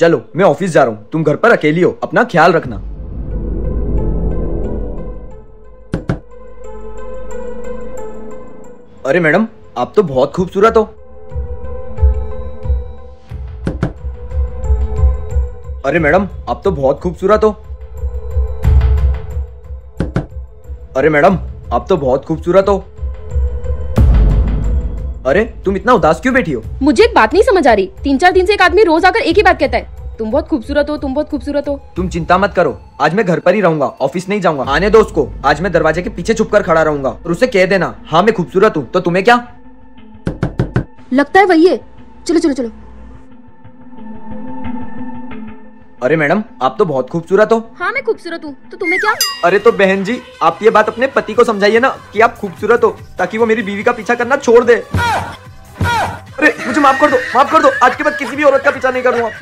चलो मैं ऑफिस जा रहा हूँ, तुम घर पर अकेली हो, अपना ख्याल रखना। अरे मैडम, आप तो बहुत खूबसूरत हो। अरे मैडम, आप तो बहुत खूबसूरत हो। अरे मैडम, आप तो बहुत खूबसूरत हो। अरे तुम इतना उदास क्यों बैठी हो? मुझे एक बात नहीं समझ आ रही, 3-4 दिन से एक आदमी रोज आकर एक ही बात कहता है, तुम बहुत खूबसूरत हो, तुम बहुत खूबसूरत हो। तुम चिंता मत करो, आज मैं घर पर ही रहूंगा, ऑफिस नहीं जाऊंगा। आने दो उसको, आज मैं दरवाजे के पीछे छुपकर खड़ा रहूंगा और उसे कह देना, हाँ मैं खूबसूरत हूँ, तो तुम्हें क्या लगता है वही है। चलो चलो चलो। अरे मैडम, आप तो बहुत खूबसूरत हो। हाँ मैं खूबसूरत हूँ, तो तुम्हें क्या? अरे तो बहन जी, आप ये बात अपने पति को समझाइए ना कि आप खूबसूरत हो, ताकि वो मेरी बीवी का पीछा करना छोड़ दे। अरे मुझे माफ कर दो, माफ कर दो, आज के बाद किसी भी औरत का पीछा नहीं करूंगा।